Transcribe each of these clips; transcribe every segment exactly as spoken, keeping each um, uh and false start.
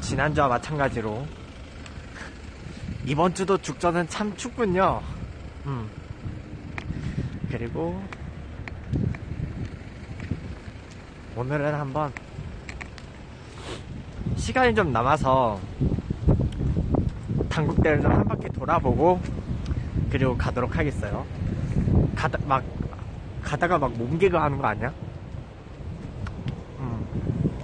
지난주와 마찬가지로 이번 주도 죽전은 참 춥군요. 음. 그리고 오늘은 한번 시간이 좀 남아서 당국대를 좀 한 바퀴 돌아보고 그리고 가도록 하겠어요. 가다 막 가다가 막 몸개그 하는 거 아니야? 음.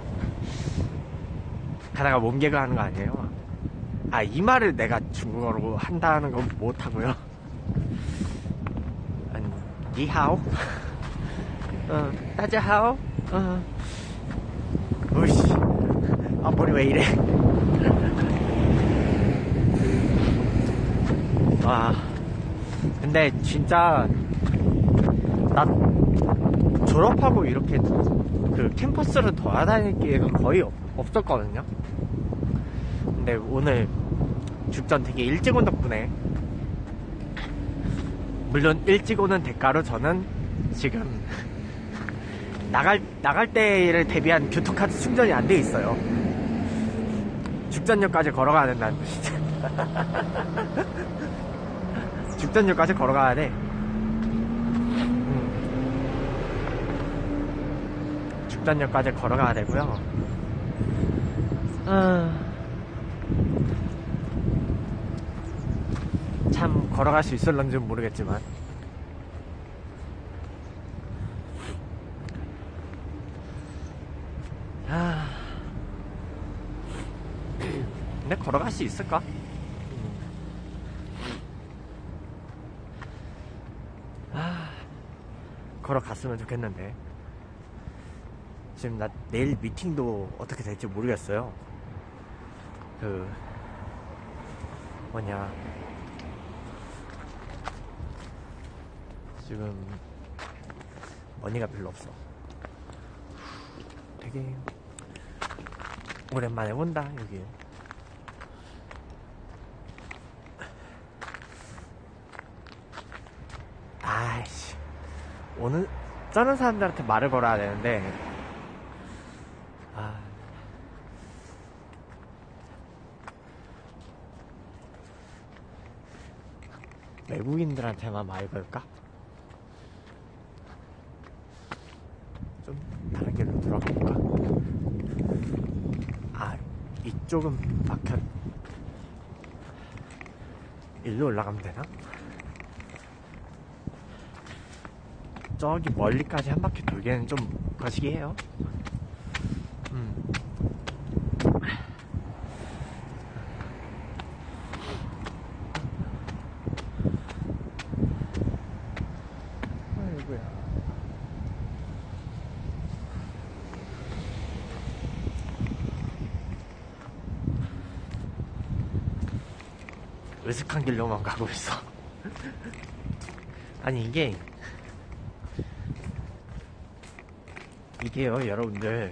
가다가 몸개그 하는 거 아니에요? 아, 이 말을 내가 중국어로 한다는 건 못하고요. 아니, 니하오? 어, 따자하오? 어. 으이씨. 아, 머리 왜 이래? 아, 근데 진짜 나 졸업하고 이렇게 그 캠퍼스를 돌아다닐 기회가 거의 없, 없었거든요. 근데 오늘 죽전 되게 일찍 온 덕분에, 물론 일찍 오는 대가로 저는 지금 나갈 나갈 때를 대비한 교통카드 충전이 안 돼 있어요. 죽전역까지 걸어가야 된다는 뜻이죠. 죽전역까지 걸어가야 돼. 음. 죽전역까지 걸어가야 되고요. 아... 참 걸어갈 수 있을런지는 모르겠지만 아... 근데 걸어갈 수 있을까? 아... 걸어갔으면 좋겠는데 지금 나 내일 미팅도 어떻게 될지 모르겠어요. 그 뭐냐, 지금 머니가 별로 없어. 되게 오랜만에 온다 여기. 아이씨, 오늘 저런 사람들한테 말을 걸어야 되는데, 아, 외국인들한테만 말 걸까? 좀 다른 길로 돌아가볼까? 아, 이쪽은 막혀. 일로 올라가면 되나? 저기 멀리까지 한 바퀴 돌기에는 좀 거시기해요. 음. 아이고야. 으슥한 길로만 가고 있어. 아니 이게 이게요 여러분들,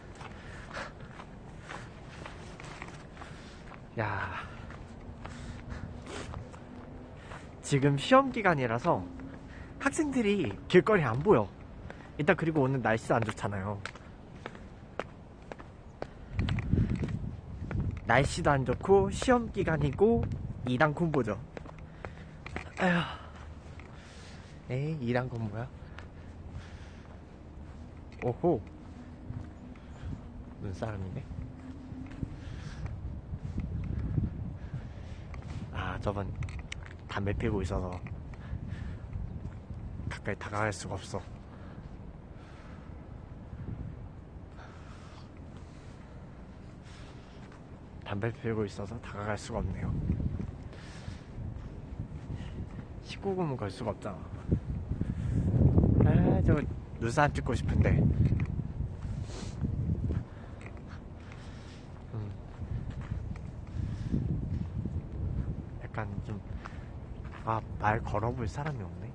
야, 지금 시험기간이라서 학생들이 길거리에 안 보여. 일단 그리고 오늘 날씨도 안 좋잖아요. 날씨도 안 좋고 시험기간이고 이단 콤보죠. 에휴, 에이 이단 콤보야? 오호, 눈사람이네. 아, 저번 담배 피우고 있어서 가까이 다가갈 수가 없어. 담배 피우고 있어서 다가갈 수가 없네요. 십구 금은 걸 수가 없잖아. 아, 저 눈사람 찍고 싶은데. 음. 약간 좀, 아, 말 걸어볼 사람이 없네.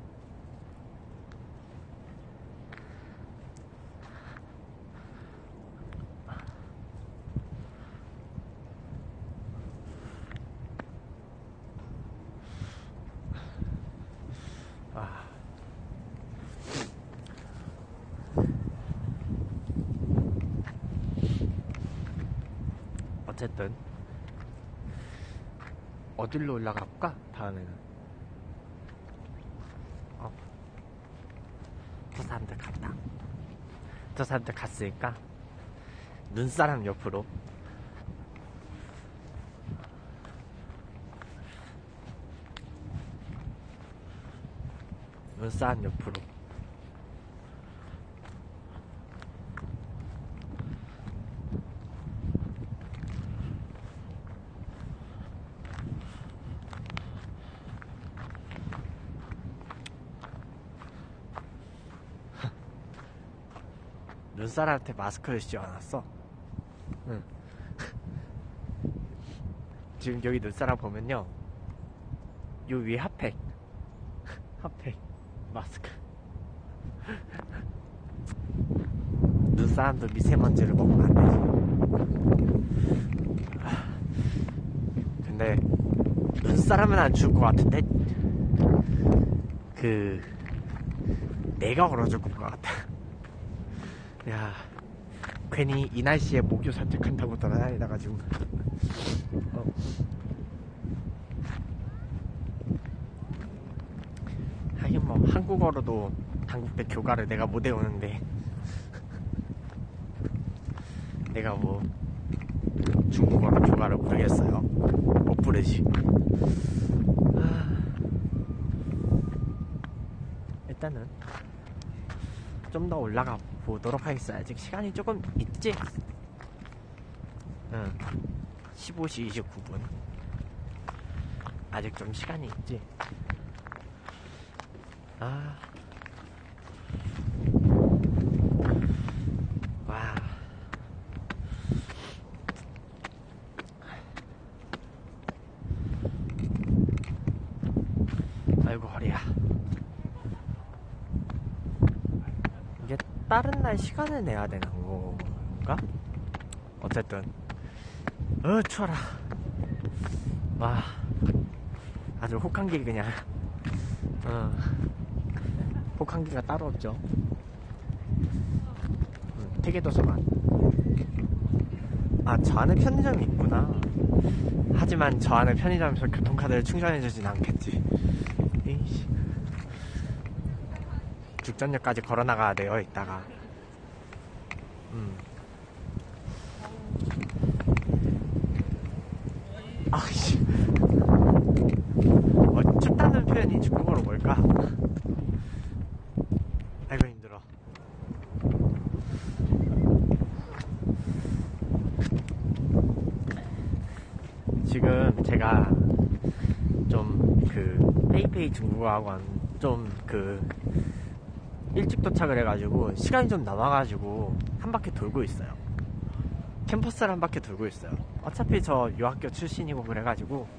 아. 어쨌든 어디로 올라가 볼까? 다음에는 어, 저 사람들 갔다. 저 사람들 갔으니까 눈사람 옆으로 눈사람 옆으로 눈사람한테 마스크를 씌워놨어. 응. 지금 여기 눈사람 보면요, 요 위에 핫팩 핫팩 마스크. 눈사람도 미세먼지를 먹으면 안 되지. 근데 눈사람은 안 죽을 것 같은데 그 내가 얼어 죽을 것 같아. 야, 괜히 이 날씨에 목욕 산책한다고 돌아다니다 지고 어. 하긴 뭐 한국어로도 당국대 교가를 내가 못 외우는데 내가 뭐 중국어로 교가를 모르겠어요. 못 부르지. 아, 일단은 좀 더 올라가 보도록 하겠어요. 아직 시간이 조금 있지? 응. 십오 시 이십구 분. 아직 좀 시간이 있지? 아. 와. 아이고, 허리야. 이게 다른 날 시간을 내야 되는 건가? 어쨌든 어 추워라. 와, 아주 혹한기 그냥 어 혹한기가 따로 없죠. 음, 태계도서관. 아, 저 안에 편의점이 있구나. 하지만 저 안에 편의점에서 교통카드를 충전해주진 않겠지. 에이씨. 죽전역까지 걸어나가야 돼요, 이따가. 음. 아이씨. 어, 춥다는 표현이 중국어로 뭘까? 아이고, 힘들어. 지금 제가 좀 그 페이페이 중국어 학원 좀 그 일찍 도착을 해가지고 시간이 좀 남아가지고 한 바퀴 돌고 있어요. 캠퍼스를 한 바퀴 돌고 있어요. 어차피 저 요 학교 출신이고 그래가지고.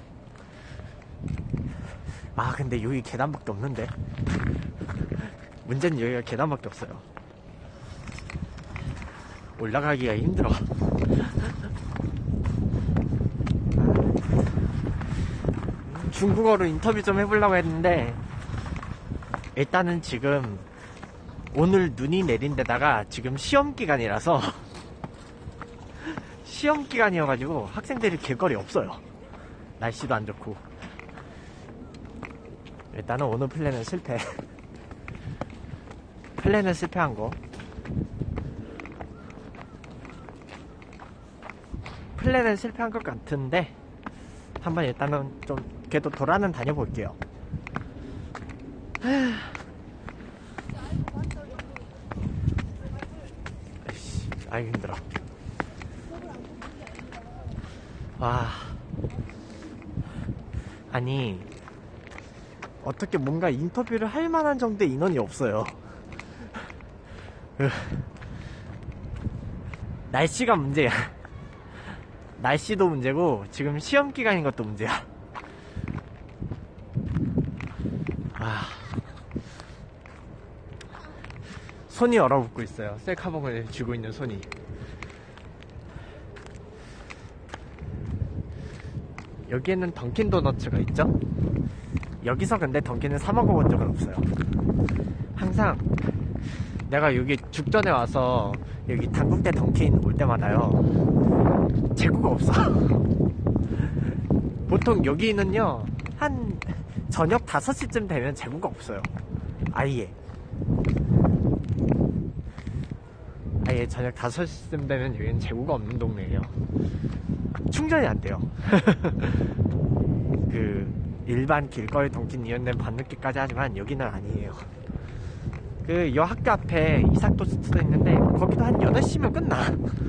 아, 근데 여기 계단밖에 없는데. 문제는 여기가 계단밖에 없어요. 올라가기가 힘들어. 중국어로 인터뷰 좀 해보려고 했는데 일단은 지금 오늘 눈이 내린 데다가 지금 시험 기간이라서 시험 기간이어가지고 학생들이 길거리 없어요. 날씨도 안 좋고. 일단은 오늘 플랜은 실패. 플랜은 실패한 거. 플랜은 실패한 것 같은데 한번 일단은 좀 그래도 돌아는 다녀볼게요. 아이, 힘들어. 와, 아니 어떻게 뭔가 인터뷰를 할 만한 정도의 인원이 없어요. 날씨가 문제야. 날씨도 문제고 지금 시험 기간인 것도 문제야. 아, 손이 얼어붙고 있어요. 셀카봉을 쥐고 있는 손이. 여기에는 던킨 도너츠가 있죠? 여기서 근데 던킨을 사 먹어본 적은 없어요. 항상 내가 여기 죽전에 와서 여기 당국대 던킨 올 때마다요, 재고가 없어. 보통 여기는요 한 저녁 다섯 시쯤 되면 재고가 없어요. 아예 아예 저녁 다섯 시쯤 되면 여기는 재고가 없는 동네예요. 충전이 안 돼요. 그 일반 길거리 동kin 이용된 밤늦게까지 하지만 여기는 아니에요. 그 여 학교 앞에 이삭토스트도 있는데 거기도 한 여덟 시면 끝나.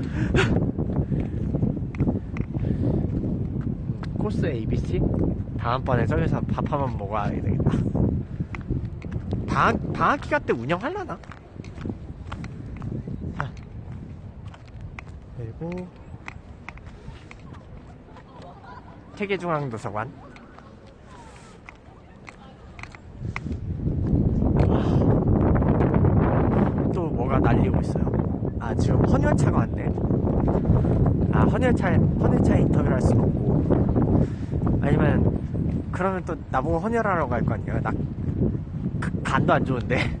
코스 에이비씨? 다음번에 저기서 밥 한번 먹어야 되겠다. 방학, 방학 기간 때 운영하려나? 자, 그리고 세계중앙도서관. 또 뭐가 날리고 있어요. 아, 지금 헌혈차가 왔네. 아, 헌혈차, 헌혈차 인터뷰를 할 수는 없고. 아니면, 그러면 또 나보고 헌혈하러 갈 거 아니야. 나, 그, 간도 안 좋은데.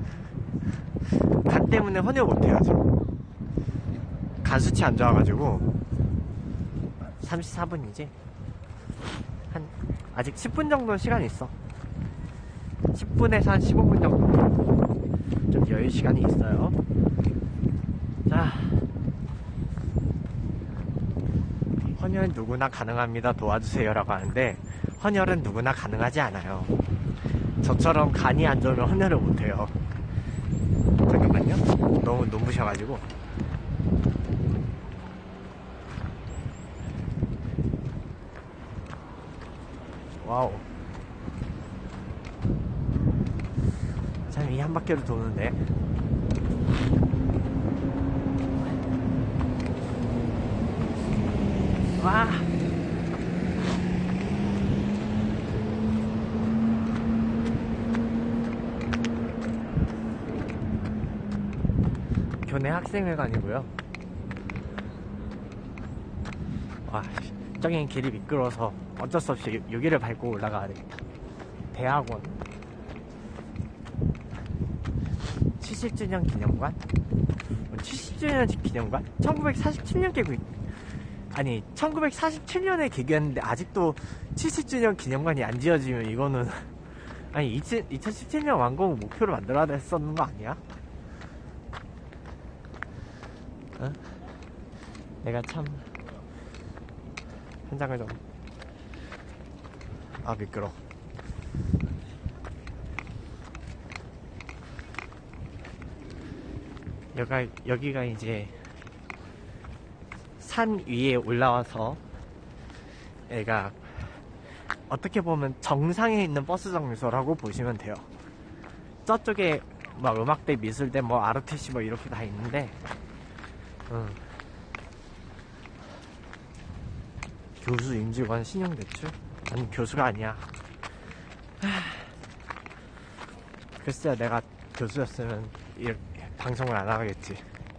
간 때문에 헌혈 못해요, 지금. 간 수치 안 좋아가지고. 삼십사 분이지? 한, 아직 십 분 정도 시간이 있어. 십 분에서 한 십오 분 정도. 좀 여유 시간이 있어요. 자. 헌혈 누구나 가능합니다. 도와주세요라고 하는데 헌혈은 누구나 가능하지 않아요. 저처럼 간이 안 좋으면 헌혈을 못해요. 잠깐만요. 너무 눈부셔가지고. 와우. 참, 이 한 바퀴를 도는데. 와. 교내 학생회관이고요. 와, 저긴 길이 미끄러워서 어쩔 수 없이 여기를 밟고 올라가야 되겠다. 대학원 칠십 주년 기념관? 칠십 주년 기념관? 천구백사십칠 년 개구 아니 천구백사십칠 년에 개교했는데 아직도 칠십 주년 기념관이 안 지어지면 이거는 아니 이천십칠 년 완공을 목표로 만들어야 됐었는 거 아니야? 어? 내가 참 현장을 좀 아 미끄러. 여기가, 여기가 이제 산 위에 올라와서 얘가 어떻게 보면 정상에 있는 버스 정류소라고 보시면 돼요. 저쪽에 막 음악대, 미술대, 뭐 아르티시 뭐 이렇게 다 있는데 응. 교수, 임직원, 신용대출? 아니 교수가 아니야. 글쎄 내가 교수였으면 이렇게 방송을 안 하겠지.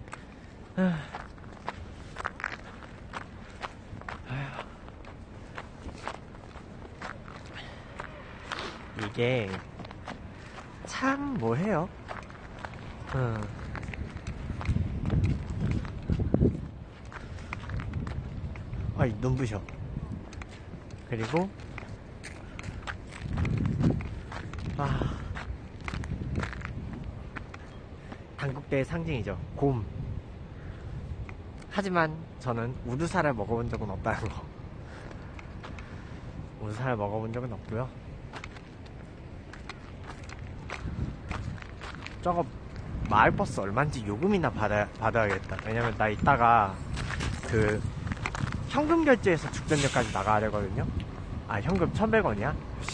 이게 참 뭐해요. 응. 아이 눈부셔. 그리고 아 한국대의 상징이죠. 곰. 하지만 저는 우드살을 먹어본 적은 없다는 거. 우드살을 먹어본 적은 없고요. 저거 마을버스 얼마인지 요금이나 받아, 받아야겠다. 왜냐면 나 이따가 그 현금 결제해서 죽전역까지 나가야 되거든요. 아 현금 천백 원이야?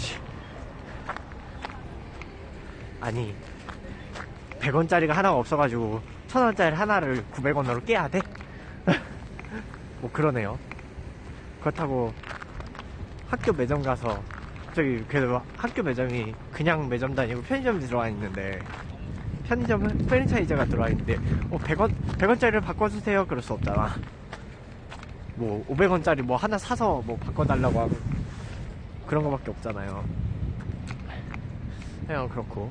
아니 백 원짜리가 하나가 없어가지고 천 원짜리 하나를 구백 원으로 깨야 돼? 뭐 그러네요. 그렇다고 학교 매점 가서 저기 그래도 학교 매점이 그냥 매점도 아니고 편의점이 들어와 있는데 편의점은 프랜차이즈가 들어와 있는데 뭐 백 원, 백 원짜리를 바꿔주세요 그럴 수 없잖아. 뭐 오백 원짜리 뭐 하나 사서 뭐 바꿔달라고 하고 그런 거밖에 없잖아요. 그냥 그렇고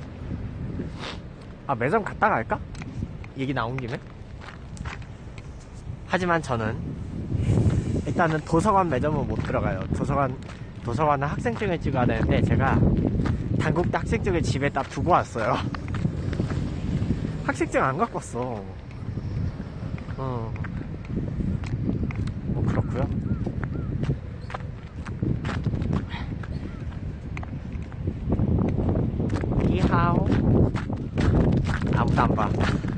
아 매점 갔다 갈까? 얘기 나온 김에 하지만 저는 일단은 도서관 매점은 못 들어가요. 도서관, 도서관은 학생증을 찍어야 되는데 제가 단국대 학생증을 집에다 두고 왔어요. 학생증 안 갖고 왔어. 어. 뭐 그렇구요. 이하오. 아무도 안 봐.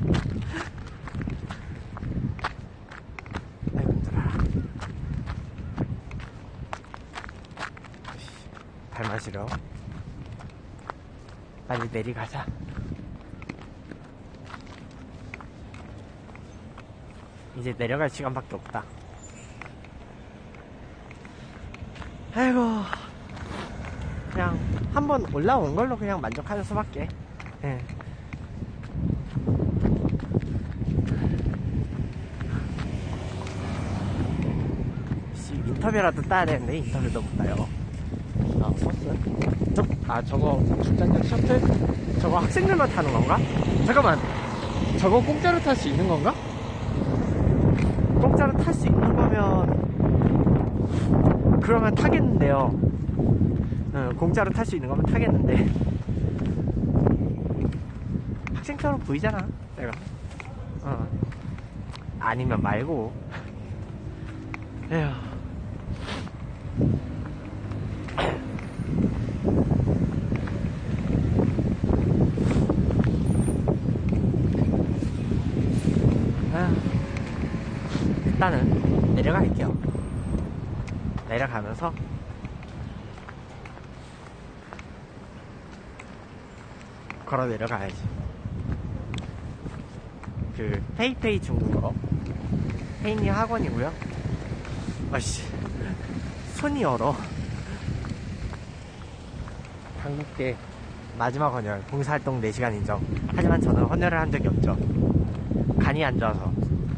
아이고 힘들어라. 발 마시러 빨리 내리가자. 이제 내려갈 시간밖에 없다. 아이고, 그냥 한번 올라온 걸로 그냥 만족하는 수밖에. 예. 인터뷰라도 따야 되는데 인터뷰도 못 따요. 아, 버스? 저, 아, 저거 중장년 셔틀? 저거 학생들만 타는 건가? 잠깐만, 저거 공짜로 탈 수 있는 건가? 공짜로 탈 수 있는 거면 그러면 타겠는데요. 응, 공짜로 탈 수 있는 거면 타겠는데 학생처럼 보이잖아 내가. 어. 아니면 말고. 에휴. 일단은 내려갈게요. 내려가면서 걸어 내려가야지. 그 페이페이 중국어 페이니 학원이고요. 아씨 손이 얼어. 한국대 마지막 헌혈 봉사활동 네 시간 인정. 하지만 저는 헌혈을 한 적이 없죠. 간이 안 좋아서.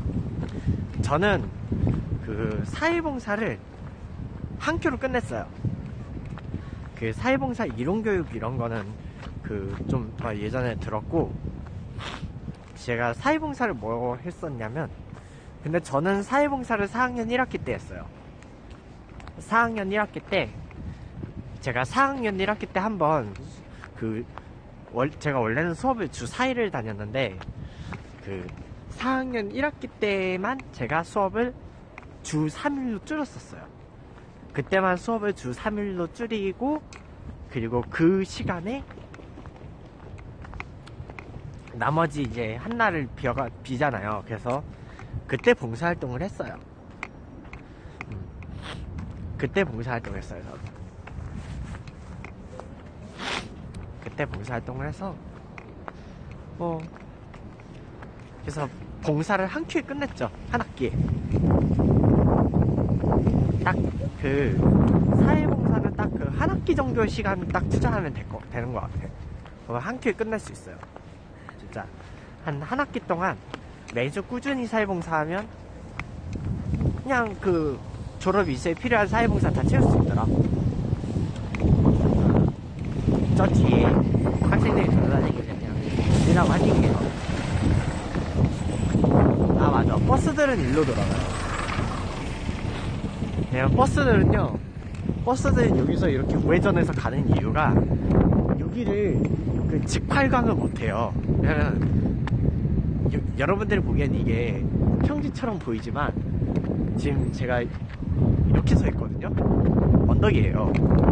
저는 그 사회봉사를 한 큐로 끝냈어요. 그 사회봉사 이론교육 이런 거는 그 좀 예전에 들었고, 제가 사회봉사를 뭐 했었냐면, 근데 저는 사회봉사를 사 학년 일 학기 때 했어요. 사 학년 일 학기 때 제가 사 학년 일 학기 때 한번 그 월, 제가 원래는 수업을 주 사 일을 다녔는데 그 사 학년 일 학기 때만 제가 수업을 주 삼 일로 줄였었어요. 그때만 수업을 주 삼 일로 줄이고, 그리고 그 시간에 나머지 이제 한날을 비어가, 비잖아요. 그래서 그때 봉사활동을 했어요. 음. 그때 봉사활동을 했어요. 저는. 그때 봉사활동을 해서 뭐 그래서 봉사를 한 큐에 끝냈죠. 한 학기에. 딱 그 사회봉사는 딱 그 한 학기 정도의 시간을 딱 투자하면 될 거, 되는 것 같아. 그럼 한 큐에 끝낼 수 있어요. 진짜 한 한 학기 동안 매주 꾸준히 사회봉사하면 그냥 그 졸업 일시에 필요한 사회봉사 다 채울 수 있더라. 저 뒤에 학생들이 돌아다니길래 그냥 일하고 하니게요. 아 맞아, 버스들은 일로 돌아가요. 네, 버스들은요, 버스들은 여기서 이렇게 우회전해서 가는 이유가 여기를 그 직활강을 못해요. 왜냐면 여, 여러분들이 보기엔 이게 평지처럼 보이지만 지금 제가 이렇게 서 있거든요. 언덕이에요.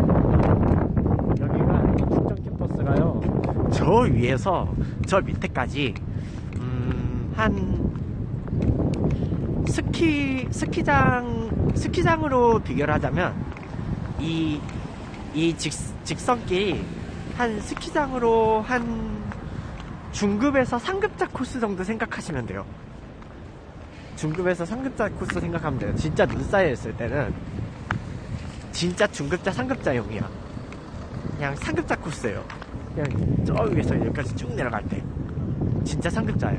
여기가 충전 캠퍼스가요, 저 위에서 저 밑에까지 음, 한 스키 스키장 스키장으로 비교를 하자면 이 이 직선길이 한 스키장으로 한 중급에서 상급자 코스 정도 생각하시면 돼요. 중급에서 상급자 코스 생각하면 돼요. 진짜 눈 쌓여있을 때는 진짜 중급자 상급자용이야. 그냥 상급자 코스예요. 그냥 저 위에서 여기까지 쭉 내려갈 때 진짜 상급자예요.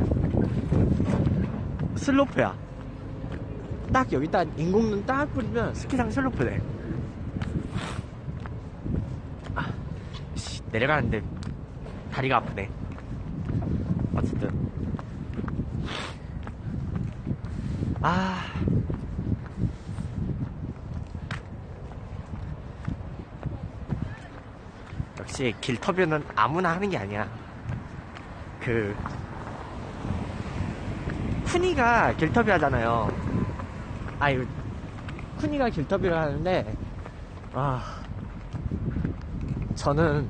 슬로프야. 딱 여기다 인공눈 딱 뿌리면 스키장 슬로프 돼. 아, 씨, 내려가는데 다리가 아프네. 어쨌든 아, 역시 길터뷰는 아무나 하는 게 아니야. 그 쿠니가 길터뷰 하잖아요. 아유, 쿠니가 길터뷰를 하는데, 아, 저는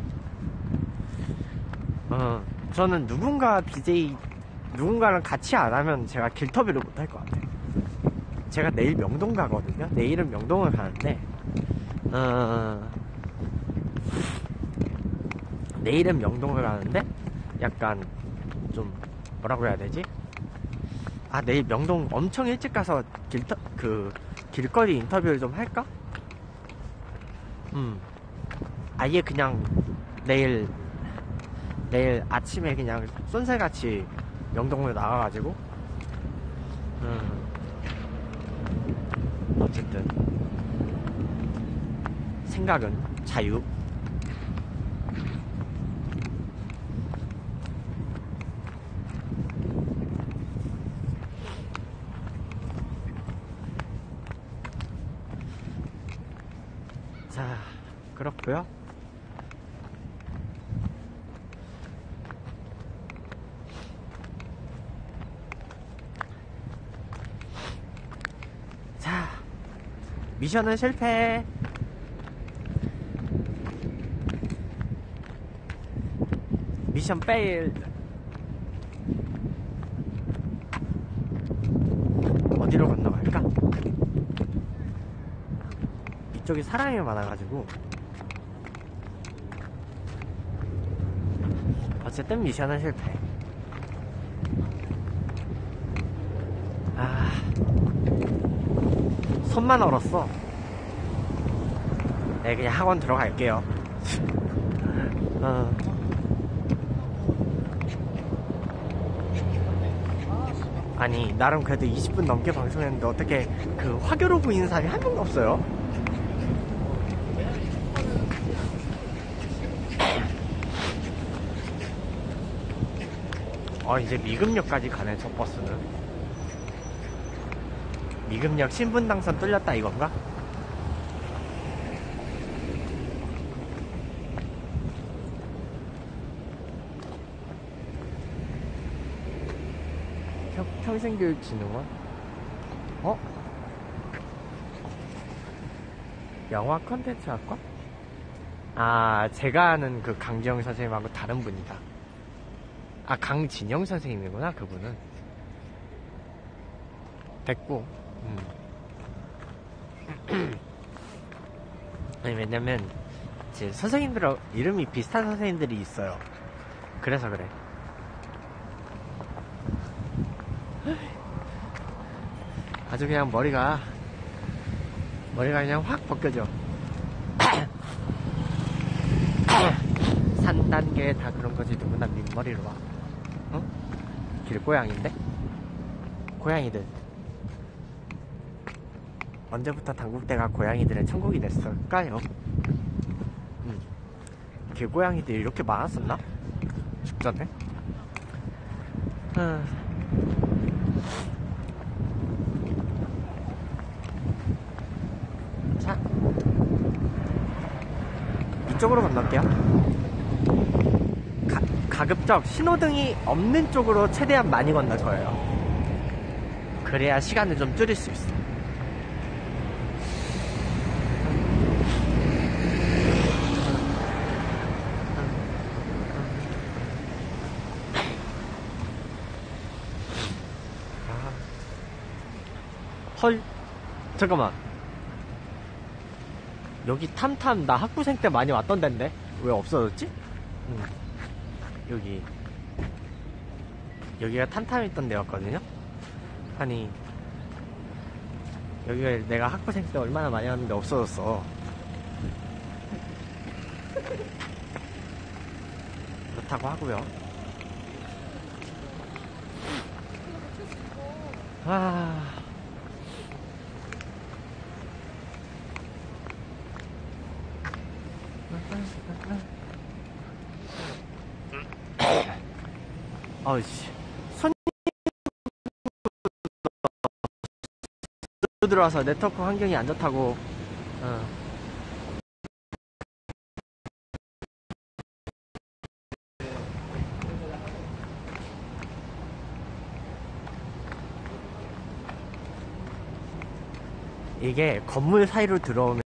어 저는 누군가 비제이 누군가랑 같이 안 하면 제가 길터뷰를 못 할 것 같아요. 제가 내일 명동 가거든요. 내일은 명동을 가는데, 어, 내일은 명동을 가는데, 약간, 좀, 뭐라고 해야 되지? 아, 내일 명동 엄청 일찍 가서 길터, 그, 길거리 인터뷰를 좀 할까? 음. 아예 그냥, 내일, 내일 아침에 그냥 쏜새같이 명동으로 나가가지고, 음. 어쨌든 생각은 자유. 자, 그렇고요. 자, 미션은 실패. 미션 페일. 어디로 건너갈까? 이쪽이 사람이 많아가지고. 어쨌든 미션은 실패. 아, 손만 얼었어. 네, 그냥 학원 들어갈게요. 어. 아니, 나름 그래도 이십 분 넘게 방송했는데 어떻게 그 화교로 보이는 사람이 한 명도 없어요? 어, 이제 미금역까지 가네, 저 버스는. 미금역 신분당선 뚫렸다 이건가? 평, 평생교육진흥원? 어? 영화 컨텐츠 학과? 아, 제가 아는 그 강지영 선생님하고 다른 분이다. 아, 강진영 선생님이구나, 그분은. 됐고, 음. 아니, 왜냐면, 제 선생님들, 이름이 비슷한 선생님들이 있어요. 그래서 그래. 아주 그냥 머리가, 머리가 그냥 확 벗겨져. 산 단계 다 그런 거지, 누구나 민머리로 와. 어? 길고양인데? 고양이들. 언제부터 당국대가 고양이들의 천국이 됐을까요? 음. 길고양이들이 이렇게 많았었나? 죽전에? 아... 자, 이쪽으로 건널게요. 가, 가급적 신호등이 없는 쪽으로 최대한 많이 건너줘요. 그래야 시간을 좀 줄일 수 있어. 헐, 잠깐만. 여기 탐탐 나 학부생 때 많이 왔던 데인데 왜 없어졌지? 음. 여기 여기가 탐탐 있던 데였거든요. 아니, 여기가 내가 학부생 때 얼마나 많이 왔는데 없어졌어. 그렇다고 하고요. 아... 아우씨. 들어와서 네트워크 환경이 안 좋다고. 어. 이게 건물 사이로 들어오면